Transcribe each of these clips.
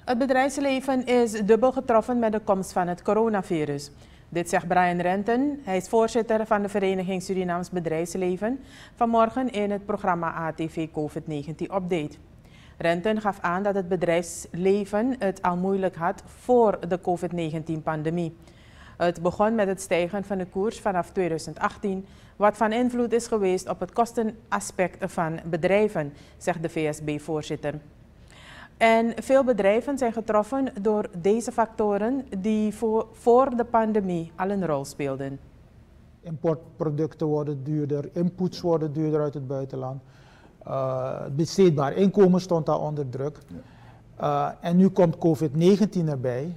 Het bedrijfsleven is dubbel getroffen met de komst van het coronavirus. Dit zegt Brian Renten. Hij is voorzitter van de Vereniging Surinaams Bedrijfsleven, vanmorgen in het programma ATV COVID-19 Update. Renten gaf aan dat het bedrijfsleven het al moeilijk had voor de COVID-19-pandemie. Het begon met het stijgen van de koers vanaf 2018, wat van invloed is geweest op het kostenaspect van bedrijven, zegt de VSB-voorzitter. En veel bedrijven zijn getroffen door deze factoren die voor de pandemie al een rol speelden. Importproducten worden duurder, inputs worden duurder uit het buitenland. Het besteedbaar inkomen stond al onder druk. Ja. En nu komt COVID-19 erbij.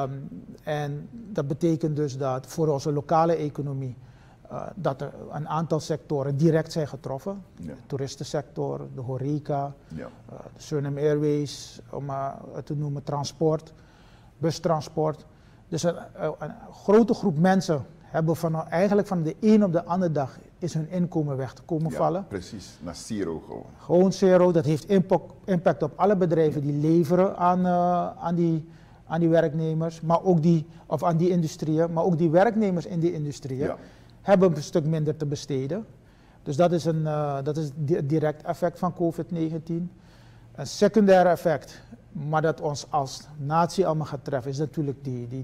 En dat betekent dus dat voor onze lokale economie dat er een aantal sectoren direct zijn getroffen. Ja. De toeristensector, de horeca, ja. De Suriname Airways, om te noemen, transport, bustransport. Dus een grote groep mensen hebben eigenlijk van de een op de andere dag is hun inkomen weg te komen vallen. Precies, naar zero gewoon. Gewoon zero, dat heeft impact op alle bedrijven die leveren aan die werknemers, maar ook aan die industrieën, maar ook die werknemers in die industrieën hebben een stuk minder te besteden. Dus dat is het direct effect van COVID-19. Een secundair effect, maar dat ons als natie allemaal gaat treffen, is natuurlijk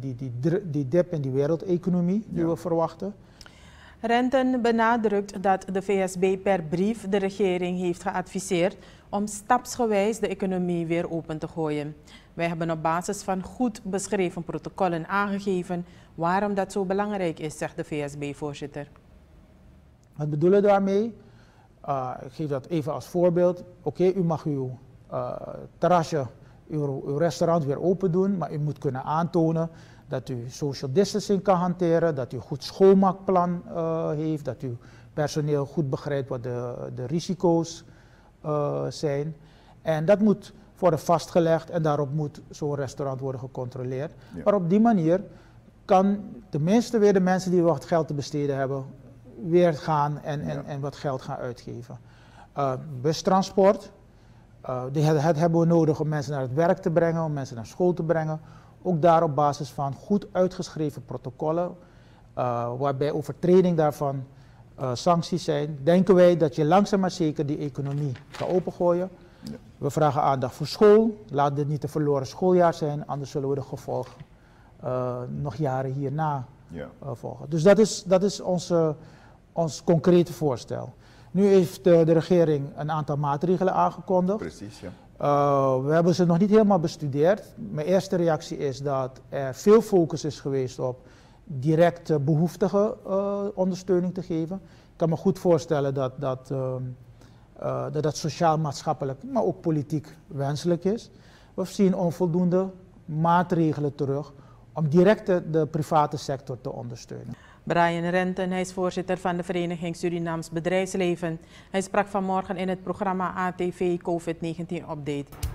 die dip in die wereldeconomie die we verwachten. Renten benadrukt dat de VSB per brief de regering heeft geadviseerd om stapsgewijs de economie weer open te gooien. Wij hebben op basis van goed beschreven protocollen aangegeven waarom dat zo belangrijk is, zegt de VSB-voorzitter. Wat bedoelen we daarmee? Ik geef dat even als voorbeeld. Oké, u mag uw terrasje, uw restaurant weer open doen, maar u moet kunnen aantonen dat u social distancing kan hanteren, dat u een goed schoonmaakplan heeft, dat uw personeel goed begrijpt wat de risico's zijn. En dat moet worden vastgelegd en daarop moet zo'n restaurant worden gecontroleerd. Ja. Maar op die manier kan tenminste weer de mensen die wat geld te besteden hebben, weer gaan en wat geld gaan uitgeven. Bustransport, dat hebben we nodig om mensen naar het werk te brengen, om mensen naar school te brengen. Ook daar op basis van goed uitgeschreven protocollen, waarbij overtreding daarvan sancties zijn, denken wij dat je langzaam maar zeker die economie kan opengooien. Ja. We vragen aandacht voor school. Laat dit niet een verloren schooljaar zijn, anders zullen we de gevolgen nog jaren hierna volgen. Dus dat is ons concrete voorstel. Nu heeft de regering een aantal maatregelen aangekondigd. Precies, ja. We hebben ze nog niet helemaal bestudeerd. Mijn eerste reactie is dat er veel focus is geweest op direct behoeftige ondersteuning te geven. Ik kan me goed voorstellen dat sociaal-maatschappelijk, maar ook politiek wenselijk is. We zien onvoldoende maatregelen terug om direct de private sector te ondersteunen. Brian Renten, hij is voorzitter van de Vereniging Surinaams Bedrijfsleven. Hij sprak vanmorgen in het programma ATV COVID-19 Update.